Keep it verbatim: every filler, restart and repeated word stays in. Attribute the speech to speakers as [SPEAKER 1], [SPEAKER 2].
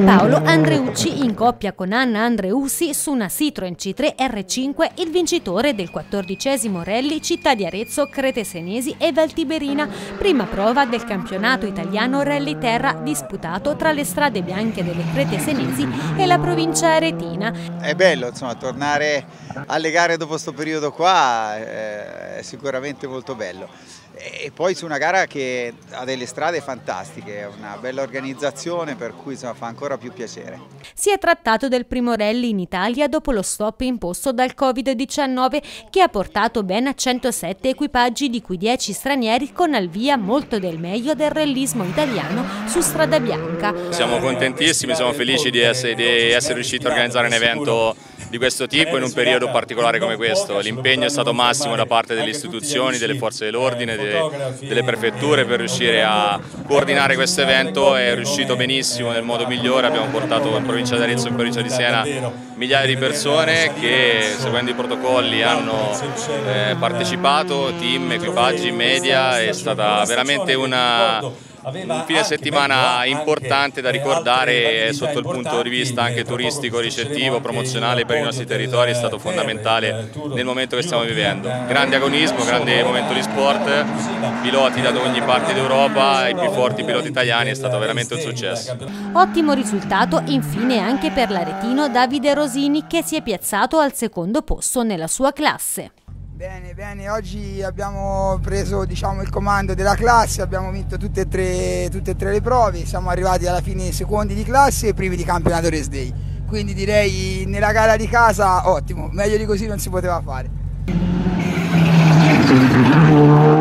[SPEAKER 1] Paolo Andreucci in coppia con Anna Andreussi su una Citroen C tre R cinque, il vincitore del quattordicesimo rally Città di Arezzo, Crete Senesi e Valtiberina, prima prova del campionato italiano Rally Terra disputato tra le strade bianche delle Crete Senesi e la provincia aretina.
[SPEAKER 2] È bello, insomma, tornare alle gare dopo questo periodo qua è sicuramente molto bello. E poi su una gara che ha delle strade fantastiche, una bella organizzazione, per cui insomma, fa ancora più piacere.
[SPEAKER 1] Si è trattato del primo rally in Italia dopo lo stop imposto dal Covid diciannove, che ha portato ben a centosette equipaggi, di cui dieci stranieri, con al via molto del meglio del rallismo italiano su strada bianca.
[SPEAKER 3] Siamo contentissimi, siamo felici di essere, di essere riusciti a organizzare un evento di questo tipo in un periodo particolare come questo. L'impegno è stato massimo da parte delle istituzioni, delle forze dell'ordine, delle, delle prefetture per riuscire a coordinare questo evento. È riuscito benissimo nel modo migliore, abbiamo portato in provincia di Arezzo e in provincia di Siena migliaia di persone che seguendo i protocolli hanno eh, partecipato, team, equipaggi, media. È stata veramente una un fine settimana importante da ricordare sotto il punto di vista anche turistico, ricettivo, promozionale per i nostri territori. È stato fondamentale nel momento che stiamo vivendo. Grande agonismo, grande momento di sport, piloti da ogni parte d'Europa, i più forti piloti italiani, è stato veramente un successo.
[SPEAKER 1] Ottimo risultato infine anche per l'aretino Davide Rosini, che si è piazzato al secondo posto nella sua classe.
[SPEAKER 4] Bene, bene, oggi abbiamo preso, diciamo, il comando della classe, abbiamo vinto tutte e tre, tutte e tre le prove, siamo arrivati alla fine secondi di classe e primi di campionato race day, quindi direi nella gara di casa ottimo, meglio di così non si poteva fare.